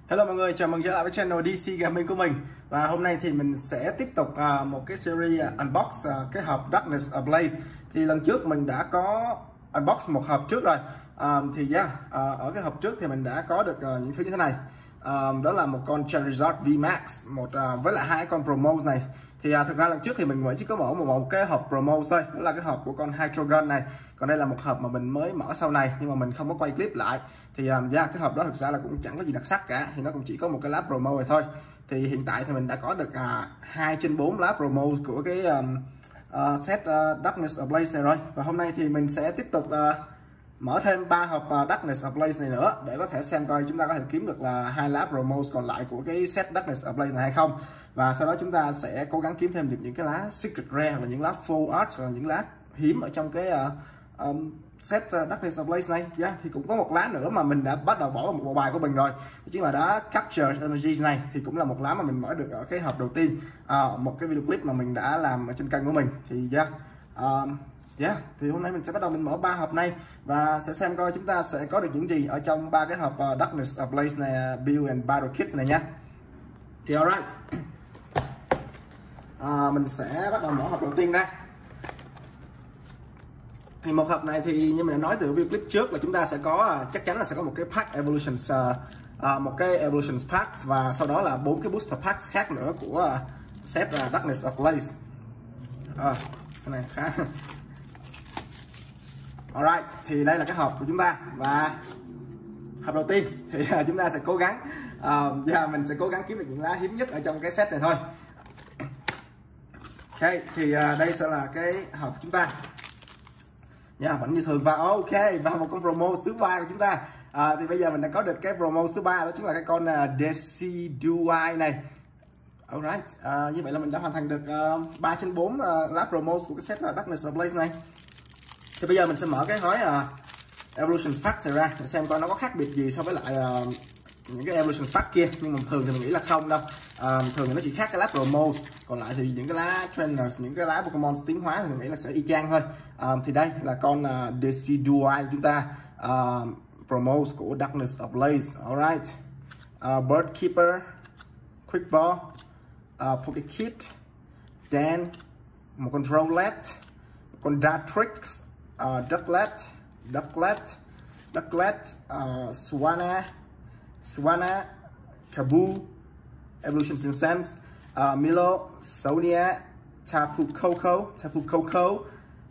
Hello mọi người, chào mừng trở lại với channel DC Gaming của mình. Và hôm nay thì mình sẽ tiếp tục một cái series unbox cái hộp Darkness Ablaze. Thì lần trước mình đã có unbox một hộp trước rồi. Ở cái hộp trước thì mình đã có được những thứ như thế này. Đó là một con Charizard VMAX, với lại hai con promos này. Thì thực ra lần trước thì mình chỉ có mở một cái hộp promos thôi, đó là cái hộp của con Hydrogun này. Còn đây là một hộp mà mình mới mở sau này nhưng mà mình không có quay clip lại. Thì cái hộp đó thực ra là cũng chẳng có gì đặc sắc cả, thì nó cũng chỉ có một cái lá promo này thôi. Thì hiện tại thì mình đã có được 2/4 lá promo của cái set Darkness Ablaze này rồi. Và hôm nay thì mình sẽ tiếp tục mở thêm 3 hộp Darkness Ablaze này nữa để có thể xem coi chúng ta có thể kiếm được là 2 lá promos còn lại của cái set Darkness Ablaze này hay không. Và sau đó chúng ta sẽ cố gắng kiếm thêm được những cái lá Secret Rare hoặc là những lá Full Art hoặc là những lá hiếm ở trong cái set Darkness Ablaze này. Thì cũng có một lá nữa mà mình đã bắt đầu bỏ vào một bộ bài của mình rồi, chính là đá Capture Energy này. Thì cũng là một lá mà mình mở được ở cái hộp đầu tiên, một cái video clip mà mình đã làm ở trên kênh của mình. Thì thì hôm nay mình sẽ bắt đầu mình mở 3 hộp này và sẽ xem coi chúng ta sẽ có được những gì ở trong 3 cái hộp Darkness Ablaze này, Build and Battle Kit này nha. Thì alright, mình sẽ bắt đầu mở hộp đầu tiên ra. Thì một hộp này thì như mình đã nói từ video clip trước là chúng ta sẽ có chắc chắn là sẽ có một cái pack Evolutions, một cái Evolutions pack, và sau đó là 4 cái booster packs khác nữa của set Darkness Ablaze. Cái này khá alright, thì đây là cái hộp của chúng ta. Và hộp đầu tiên thì chúng ta sẽ cố gắng mình sẽ cố gắng kiếm được những lá hiếm nhất ở trong cái set này thôi. Ok, thì đây sẽ là cái hộp của chúng ta vẫn như thường. Và ok, và một con promo thứ 3 của chúng ta. Thì bây giờ mình đã có được cái promo thứ 3, đó chính là cái con Decidueye này. Alright, như vậy là mình đã hoàn thành được 3/4 lá promos của cái set Darkness Ablaze này. Thì bây giờ mình sẽ mở cái gói Evolution Pack này ra để xem coi nó có khác biệt gì so với lại những cái Evolution Pack kia. Nhưng mà thường thì mình nghĩ là không đâu. Thường thì nó chỉ khác cái lá promo, còn lại thì những cái lá trainers, những cái lá Pokemon tiến hóa thì mình nghĩ là sẽ y chang thôi. Thì đây là con Decidueye của chúng ta, promos của Darkness Ablaze. Alright, Bird Keeper, Quick Ball, Pokekid, Dan, một con Rowlet, một con Dartrix, Ducklet, Swanna, Kabu, Evolution Sense, Milo, Sonia, Tapu Koko,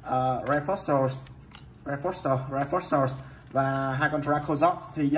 Rayforce và hai con Dracozord. Thì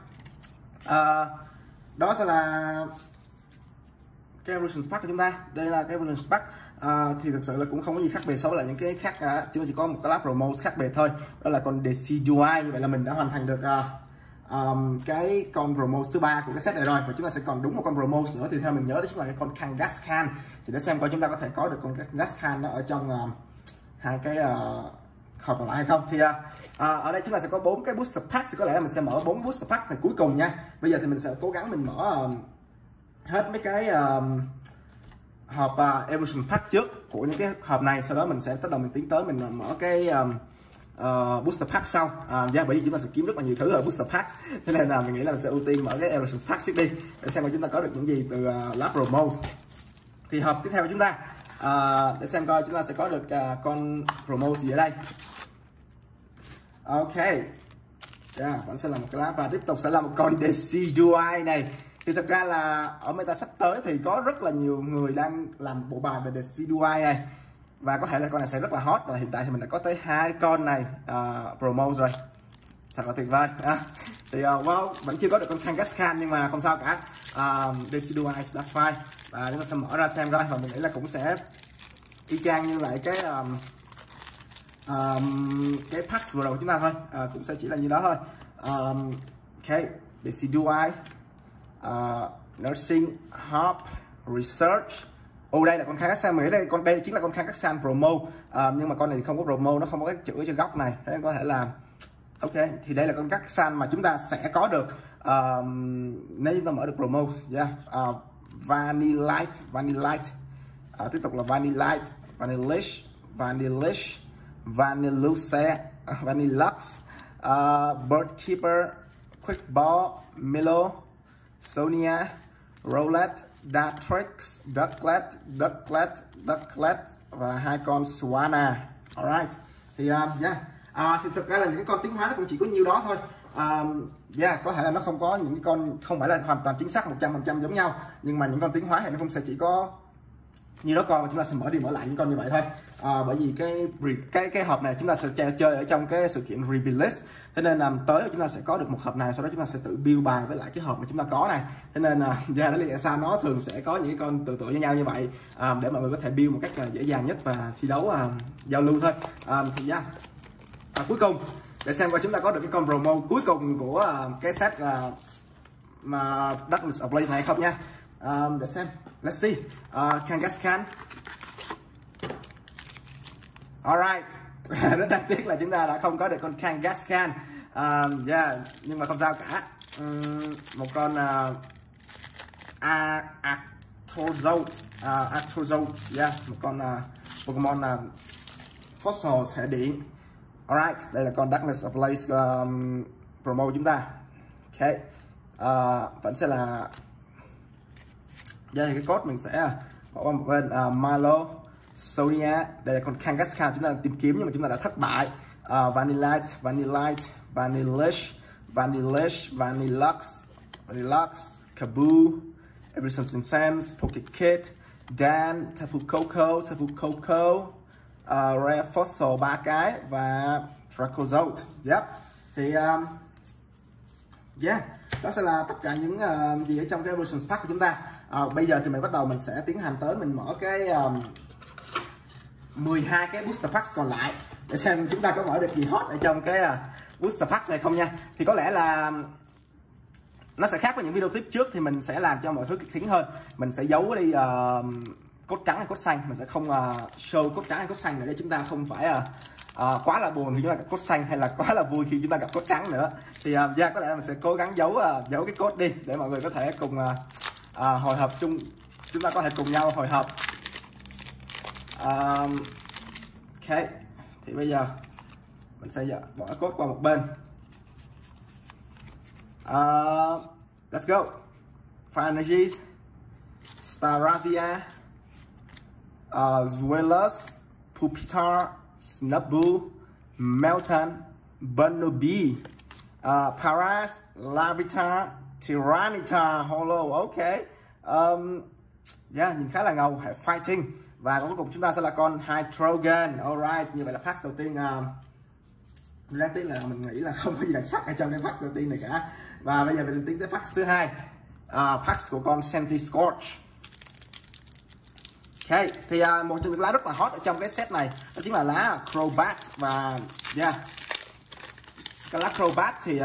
đó sẽ là cái Evolution Pack của chúng ta. Đây là cái Evolution Pack. Thì thực sự là cũng không có gì khác biệt so với lại những cái khác cả, chỉ có một cái lá promo khác biệt thôi, đó là con Decidueye. Như vậy là mình đã hoàn thành được cái con promo thứ 3 của cái set này rồi, và chúng ta sẽ còn đúng một con promo nữa. Thì theo mình nhớ đó chính là cái con Kangaskhan. Thì để xem coi chúng ta có thể có được con Kangaskhan nó ở trong hai cái hộp còn lại hay không. Thì ở đây chúng ta sẽ có 4 cái booster pack, thì có lẽ là mình sẽ mở 4 booster pack này cuối cùng nha. Bây giờ thì mình sẽ cố gắng mình mở hết mấy cái hộp Evolution Pack trước của những cái hộp này, sau đó mình sẽ bắt đầu mình tiến tới mình mở cái booster pack sau. Bởi vì chúng ta sẽ kiếm rất là nhiều thứ ở booster pack, cho nên là mình nghĩ là mình sẽ ưu tiên mở cái Evolution Pack trước đi để xem coi chúng ta có được những gì từ lá promos. Thì hộp tiếp theo của chúng ta, để xem coi chúng ta sẽ có được con promo gì ở đây. Ok, vẫn sẽ là một cái lá, và tiếp tục sẽ là một con Decidueye này. Thì thật ra là ở meta sắp tới thì có rất là nhiều người đang làm bộ bài về Decidueye này, và có thể là con này sẽ rất là hot. Và hiện tại thì mình đã có tới 2 con này promo rồi, thật là tuyệt vời. Thì vẫn chưa có được con Kangaskhan, nhưng mà không sao cả. Decidueye, that's fine. Và chúng ta sẽ mở ra xem coi, và mình nghĩ là cũng sẽ y chang như lại cái pack vừa đầu của chúng ta thôi, cũng sẽ chỉ là như đó thôi. Ok, Decidueye, Nursing, Hop, Research. Đây là con Kangaskhan, mình nghĩ đây chính là con Kangaskhan promo, nhưng mà con này thì không có promo, nó không có cái chữ ở trên góc này, thế nên có thể là ok. Thì đây là con Kangaskhan mà chúng ta sẽ có được nếu chúng ta mở được promo. Vanillite, tiếp tục là Vanillish, Vanillux, Bird Keeper, Quick Ball, Milo, Sonia, Roulette, Dartrix, Ducklet và 2 con Swana. Alright. Thì thì thực ra là những cái con tiến hóa nó cũng chỉ có nhiêu đó thôi. Có thể là nó không có những cái con, không phải là hoàn toàn chính xác 100% giống nhau, nhưng mà những con tiến hóa thì nó cũng sẽ chỉ có như đó con, chúng ta sẽ mở đi mở lại những con như vậy thôi. Bởi vì cái hộp này chúng ta sẽ chơi ở trong cái sự kiện release, thế nên là tới chúng ta sẽ có được một hộp này, sau đó chúng ta sẽ tự build bài với lại cái hộp mà chúng ta có này. Thế nên là đó là sao nó thường sẽ có những con tự với nhau như vậy, để mọi người có thể build một cách dễ dàng nhất và thi đấu giao lưu thôi. Cuối cùng để xem coi chúng ta có được cái con promo cuối cùng của cái set mà Darkness Ablaze này không nha. Để xem, let's see. Kangaskhan. Alright. Rất đáng tiếc là chúng ta đã không có được con Kangaskhan. Nhưng mà không sao cả. Một con Arthrozote, một con Pokemon Fossil hệ điện. Alright, đây là con Darkness Ablaze promo của chúng ta. Ok, vẫn sẽ là cái code mình sẽ bỏ qua một bên. Malo, Sonia, đây là con Kangaskhan chúng ta đang tìm kiếm nhưng mà chúng ta đã thất bại. Vanillux, Kaboo, Every Something Sense, Pokekid, Dan, Tapu Koko, Rare Fossil 3 cái và Dracozolt. Thì đó sẽ là tất cả những gì ở trong cái Evolution Pack của chúng ta. Bây giờ thì mình sẽ tiến hành tới mình mở cái 12 cái Booster Packs còn lại để xem chúng ta có mở được gì hot ở trong cái Booster Pack này không nha. Thì có lẽ là nó sẽ khác với những video clip trước, thì mình sẽ làm cho mọi thứ kịch tính hơn. Mình sẽ giấu đi cốt trắng hay cốt xanh, mình sẽ không show cốt trắng hay cốt xanh nữa để chúng ta không phải quá là buồn khi chúng ta gặp cốt xanh hay là quá là vui khi chúng ta gặp cốt trắng nữa. Thì có lẽ là mình sẽ cố gắng giấu cái cốt đi để mọi người có thể cùng hồi hộp chung, chúng ta có thể cùng nhau hồi hộp. Ok, thì bây giờ mình sẽ bỏ cốt qua một bên. Let's go. Fire Energies, Staravia, Zweilous, Pupitar, Snubbull, Meltan, Bunnelby, Paras, Larvitar, Tyranitar, Holo. Ok, nhìn khá là ngầu, hệ Fighting. Và cuối cùng chúng ta sẽ là con Hydrogen. Alright, như vậy là pack đầu tiên. Đáng tiếc là mình nghĩ là không có gì đặc sắc ở trong cái pack đầu tiên này cả. Và bây giờ mình tiến tới pack thứ hai, pack của con Centiskorch. Ok, thì một trong những lá rất là hot ở trong cái set này đó chính là lá Crobat. Và cái lá Crobat thì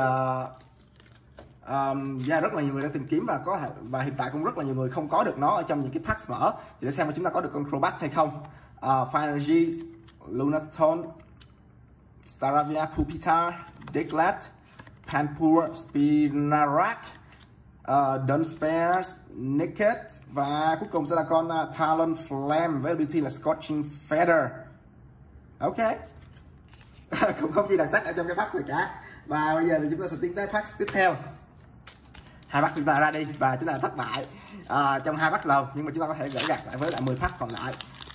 rất là nhiều người đang tìm kiếm và hiện tại cũng rất là nhiều người không có được nó ở trong những cái packs mở. Thì để xem mà chúng ta có được con Crobat hay không. Fire Energies, Lunatone, Staravia, Pupitar, Diglett, Panpour, Spinarak, Dunsparce, Nickit và cuối cùng sẽ là con Talonflame với ability là Scorching Feather. Ok. Cũng không gì đặc sắc ở trong cái pack này cả. Và bây giờ thì chúng ta sẽ tiến tới pack tiếp theo. Hai pack chúng ta ra đi và chúng ta thất bại trong hai pack đầu, nhưng mà chúng ta có thể gỡ gạc lại với lại 10 pack còn lại.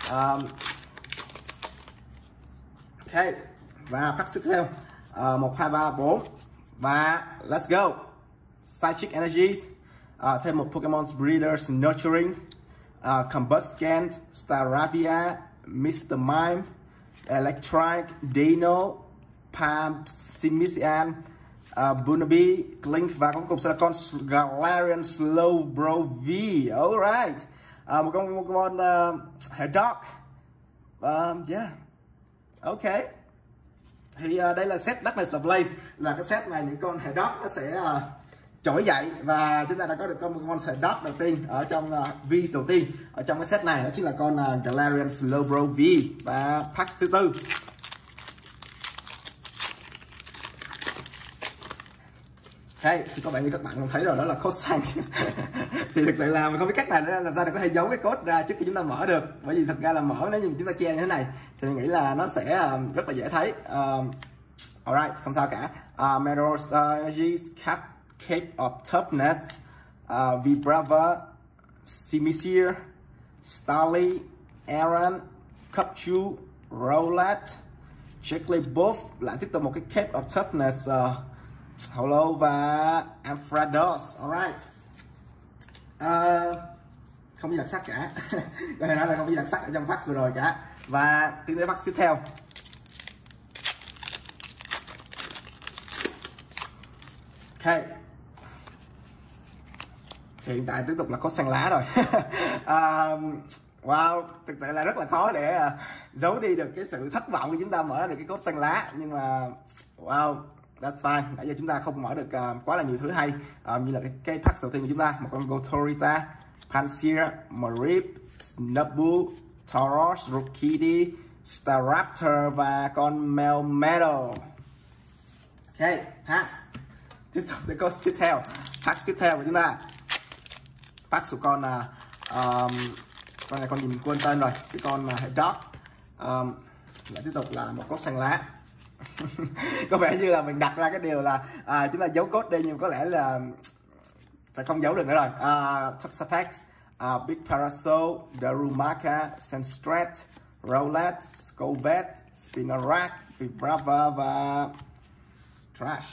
Ok, và pack tiếp theo 1, 2, 3, 4 và let's go. Psychic Energies, thêm một Pokemon Breeders Nurturing, Combuscant, Staravia, Mr. Mime, Electrike, Dino, Pampsimian, Bunnelby, Clink và cuối cùng sẽ là con Galarian Slowbro V. Alright, một con Pokemon hệ Dark. Ok. Thì đây là set Darkness Ablaze, là cái set này những con hệ Dark nó sẽ trỗi dậy và chúng ta đã có được con Pokemon hệ Dark đầu tiên ở trong V đầu tiên ở trong cái set này, đó chính là con Galarian Slowbro V. Và pack thứ tư. Thì có vẻ như các bạn thấy rồi, đó là code xanh. Thì thực sự là mình không biết cách này làm sao để có thể giấu cái code ra trước khi chúng ta mở được, bởi vì thật ra là mở nếu như chúng ta che như thế này thì mình nghĩ là nó sẽ rất là dễ thấy. Alright, không sao cả. Metal Energies, Cape of Toughness, Vibrava, Simisear, Starly, Aaron, Cupchu, Rowlet, Jigglypuff, lại tiếp tục một cái Cape of Toughness, Holo và Ampharos. Alright. Không gì đặc sắc cả. Có thể nói là không có gì đặc sắc ở trong pack vừa rồi cả. Và tiến tới pack tiếp theo. Ok. Thì hiện tại tiếp tục là có xanh lá rồi. Wow, thực sự là rất là khó để giấu đi được cái sự thất vọng khi chúng ta mở được cái code xanh lá. Nhưng mà wow, that's fine. Nãy giờ chúng ta không mở được quá là nhiều thứ hay, như là cái pack đầu tiên của chúng ta, một con Gotorita, Pansear, Marip, Snubbull, Tauros, Rookie, Staraptor và con Melmetal. Ok, pass. Tiếp tục đến code tiếp theo. Pack tiếp theo của chúng ta, pack của con là con này con gì mình quên tên rồi, cái con hệ Dark. Lại tiếp tục là một code xanh lá. Có vẻ như là mình đặt ra cái điều là chúng ta giấu code đi, nhưng có lẽ là sẽ không giấu được nữa rồi. Toxapex, Big Parasol, Darumaka, Sandstrat, Rowlet, Scovet, Spinarak, Vibrava và Trash.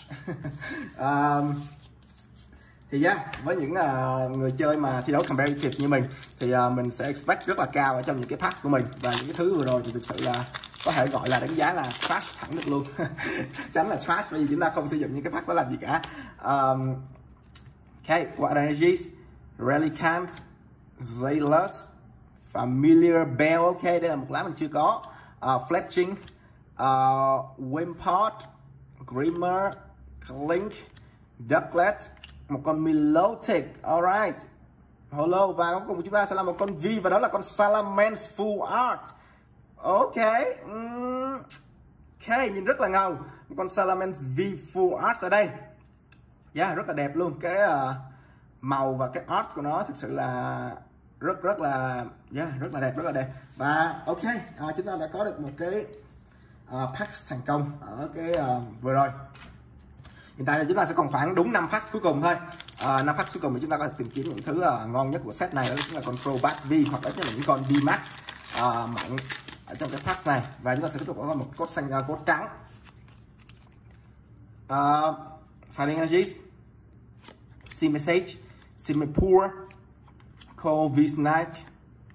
Thì với những người chơi mà thi đấu competitive như mình thì mình sẽ expect rất là cao ở trong những cái pack của mình, và những cái thứ vừa rồi thì thực sự là có thể gọi là đánh giá là trash thẳng được luôn. Chắc chắn là trash, bởi vì chúng ta không sử dụng những cái pack đó làm gì cả. Ok, Water Energies, Relicanth, Zaylus, Familiar Bell. Ok, đây là một lá mình chưa có. Fletching, Wimpod, Grimmer, Clink, Ducklet, một con Milotic. Alright, Holo, và cuối cùng của chúng ta sẽ là một con V, và đó là con Salamence Full Art. Ok, ok, nhìn rất là ngầu. Một con Salamence V Full Art ở đây. Rất là đẹp luôn. Cái màu và cái art của nó thực sự là rất là rất là đẹp. Và ok, chúng ta đã có được một cái pack thành công ở cái vừa rồi. Hiện tại là chúng ta sẽ còn khoảng đúng 5 pack cuối cùng thôi. 5 pack cuối cùng thì chúng ta có thể tìm kiếm những thứ ngon nhất của set này, đó chính là con Crobat V, hoặc là những con V Max mạnh ở trong cái pack này. Và chúng ta sẽ tiếp tục có một code xanh, code trắng. Fighting Energies, Simisage, Simipour, Corvisnack,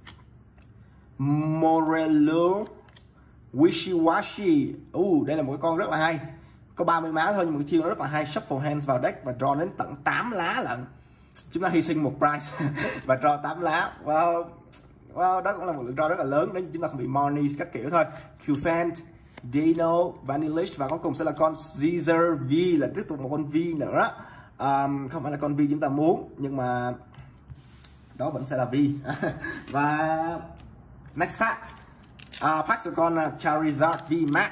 Morello, Wishiwashi. Đây là một cái con rất là hay, có 30 máu thôi nhưng mà cái chiêu nó rất là hay. Shuffle hands vào deck và draw đến tận 8 lá lận. Chúng ta hy sinh một price và draw 8 lá. Wow, đó cũng là một lượng draw rất là lớn nếu như chúng ta không bị Monies các kiểu thôi. Qfant, Dino, Vanillish, và cuối cùng sẽ là con Caesar V, là tiếp tục một con V nữa. Không phải là con V chúng ta muốn, nhưng mà đó vẫn sẽ là V. Và next pack, pack của con Charizard V Max.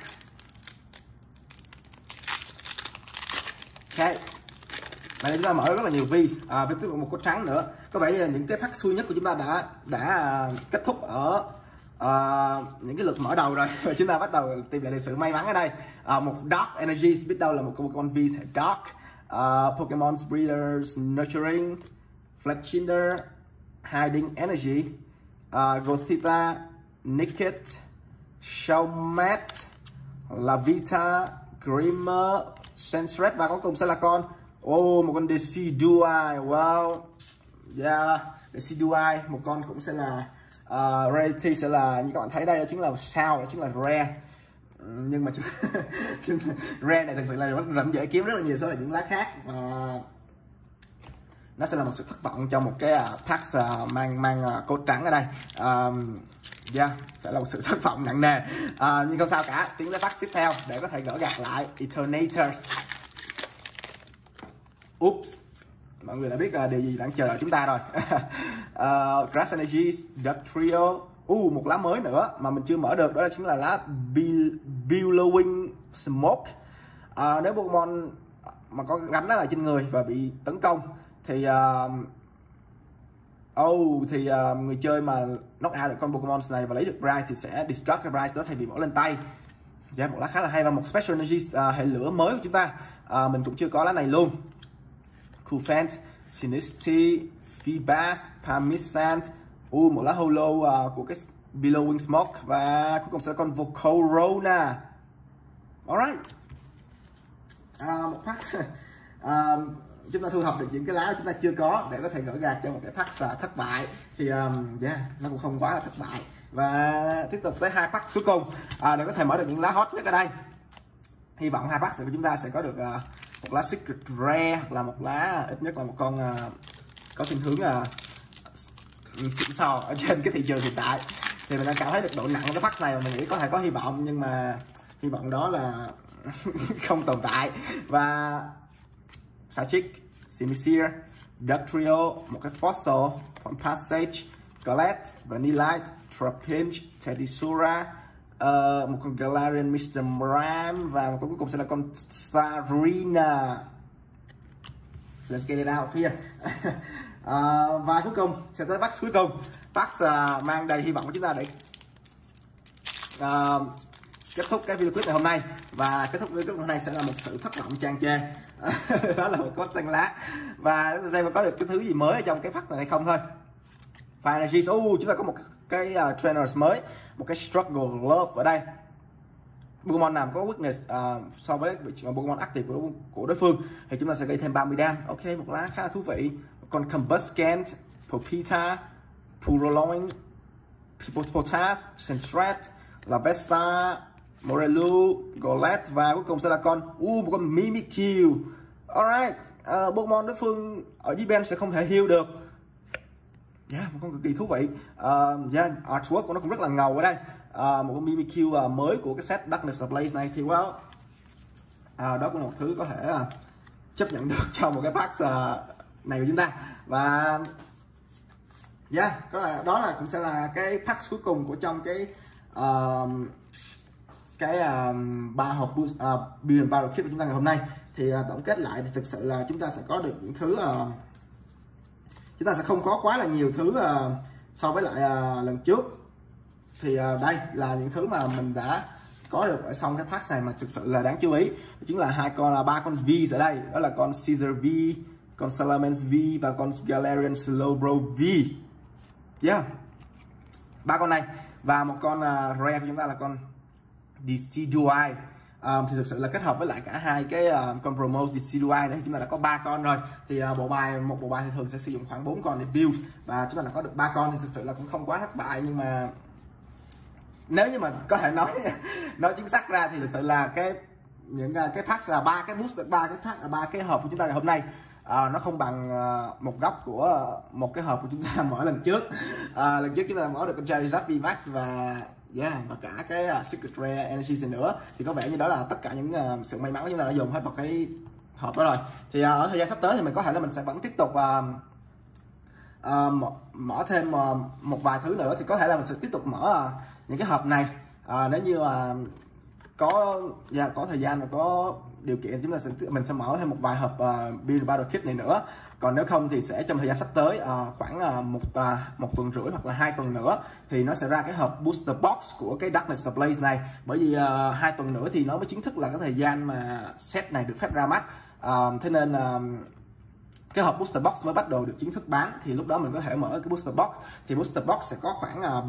Ok, và đây chúng ta mở rất là nhiều V, với tiếp tục một code trắng nữa. Có vẻ như là những cái pack xui nhất của chúng ta đã kết thúc ở những cái lượt mở đầu rồi. Và chúng ta bắt đầu tìm lại được sự may mắn ở đây. Một Dark Energies, biết đâu là một con V sẽ Dark. Pokemon Breeders Nurturing, Fletchinder, Hiding Energy, Gothita, Nickit, Showmat, Lavita, Grimmer, Sandstrat, và cuối cùng sẽ là con một con Decidueye. Wow, Decidueye, một con cũng sẽ là rarity, sẽ là như các bạn thấy đây, đó chính là sao, đó chính là rare. Nhưng mà rare này thực sự là rất dễ kiếm rất là nhiều so với những lá khác, và nó sẽ là một sự thất vọng cho một cái pack mang code trắng ở đây. Sẽ là một sự thất vọng nặng nề, nhưng không sao cả. Tiến tới pack tiếp theo để có thể gỡ gạc lại. Eternator. Oops, mọi người đã biết điều gì đang chờ đợi chúng ta rồi. Grass Energies, Duck Trio. Một lá mới nữa mà mình chưa mở được, đó chính là lá Billowing Smoke. Nếu Pokemon mà có gắn nó lại trên người và bị tấn công thì người chơi mà knock out được con Pokemon này và lấy được prize thì sẽ discard cái prize đó thay vì bỏ lên tay. Một lá khá là hay. Và một Special Energy hệ lửa mới của chúng ta, mình cũng chưa có lá này luôn. Qfant, Sinisty, Feebas, Parmesan, một lá holo của cái Billowing Smoke, và cuối cùng sẽ là con Volcorona. Alright. Một pack chúng ta thu thập được những cái lá chúng ta chưa có để có thể gỡ gạt cho một cái pack thất bại, thì nó cũng không quá là thất bại. Và tiếp tục tới 2 pack cuối cùng để có thể mở được những lá hot nhất ở đây. Hy vọng 2 pack của chúng ta sẽ có được một lá Secret Rare, hoặc là một lá ít nhất là một con có xu hướng xịn sò ở trên cái thị trường hiện tại. Thì mình đã cảm thấy được độ nặng của cái pack này, và mình nghĩ có thể có hy vọng, nhưng mà hy vọng đó là không tồn tại. Và Sarchic, Simisear, Dugtrio, một cái Fossil, Passage, Colette, Vanillite, Trapinch, Teddiesura, một con Galarian Mr. Ram, và một con cuối cùng sẽ là con Sarina. Let's get it out here. Và cuối cùng sẽ tới pack cuối cùng, pack mang đầy hy vọng của chúng ta để kết thúc cái video clip ngày hôm nay. Và kết thúc video clip hôm nay sẽ là một sự thất vọng tràn trề. Đó là một con xanh lá, và xem có được cái thứ gì mới ở trong cái pack này hay không thôi. Và Energy, chúng ta có một cái trainers mới, một cái Struggle Glove ở đây. Pokemon nào có weakness so với Pokemon active của đối phương thì chúng ta sẽ gây thêm 30 đam. Ok, một lá khá là thú vị. Một con Combuscent, Popita, Purloin, Potas, Sentret, Lavesta, Morelu, Golett, và cuối cùng sẽ là một con Mimikyu. Alright, Pokemon đối phương ở dưới bên sẽ không thể heal được. Một con cực kỳ thú vị. Artwork của nó cũng rất là ngầu ở đây. Một con Mimikyu mới của cái set Darkness Ablaze này, thì đó cũng là một thứ có thể chấp nhận được trong một cái pack này của chúng ta. Và đó là cũng sẽ là cái pack cuối cùng của trong cái 3 hộp Billion Battle Kit của chúng ta ngày hôm nay. Thì tổng kết lại thì thực sự là chúng ta sẽ có được những thứ chúng ta sẽ không có quá là nhiều thứ so với lại lần trước. Thì đây là những thứ mà mình đã có được ở trong cái pack này mà thực sự là đáng chú ý. Chính là ba con V ở đây, đó là con Caesar V, con Salamence V và con Galarian Slowbro V. 3 con này, và một con rare của chúng ta là con Decidueye. Thì thực sự là kết hợp với lại cả hai cái con promo Decidueye đấy, chúng ta đã có 3 con rồi. Thì một bộ bài thì thường sẽ sử dụng khoảng 4 con để build, và chúng ta đã có được 3 con thì thực sự là cũng không quá thất bại. Nhưng mà nếu như mà có thể nói chính xác ra thì thực sự là những cái pack là 3 cái boost, 3 cái hộp của chúng ta ngày hôm nay nó không bằng một góc của một cái hộp của chúng ta mở lần trước. Lần trước chúng ta mở được con Charizard VMAX và cả cái Secret Rare Energy nữa, thì có vẻ như đó là tất cả những sự may mắn của chúng ta đã dùng hết vào cái hộp đó rồi. Thì ở thời gian sắp tới thì mình có thể là mình sẽ vẫn tiếp tục mở thêm một vài thứ nữa. Thì có thể là mình sẽ tiếp tục mở những cái hộp này nếu như mà có thời gian và có điều kiện, mình sẽ mở thêm một vài hộp Billion Battle Kit này nữa. Còn nếu không thì sẽ trong thời gian sắp tới khoảng một tuần rưỡi hoặc là 2 tuần nữa thì nó sẽ ra cái hộp Booster Box của cái Darkness Ablaze này. Bởi vì 2 tuần nữa thì nó mới chính thức là cái thời gian mà set này được phép ra mắt. Thế nên cái hộp Booster Box mới bắt đầu được chính thức bán, thì lúc đó mình có thể mở cái Booster Box. Thì Booster Box sẽ có khoảng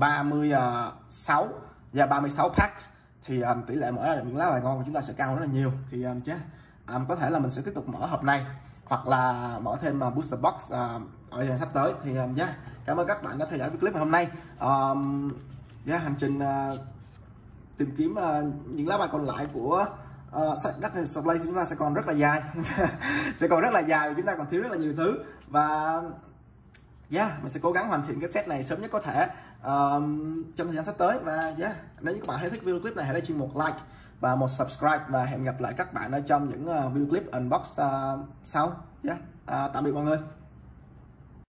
36 packs, thì tỷ lệ mở ra những lá bài ngon của chúng ta sẽ cao rất là nhiều. Thì có thể là mình sẽ tiếp tục mở hộp này hoặc là mở thêm Booster Box ở thời gian sắp tới. Thì cảm ơn các bạn đã theo dõi clip ngày hôm nay. Hành trình tìm kiếm những lá bài còn lại của Darkness Ablaze chúng ta sẽ còn rất là dài. Sẽ còn rất là dài, chúng ta còn thiếu rất là nhiều thứ. Và mình sẽ cố gắng hoàn thiện cái set này sớm nhất có thể trong thời gian sắp tới. Và nếu như các bạn thấy thích video clip này, hãy để cho một like và một subscribe, và hẹn gặp lại các bạn ở trong những video clip unbox sau. Tạm biệt mọi người.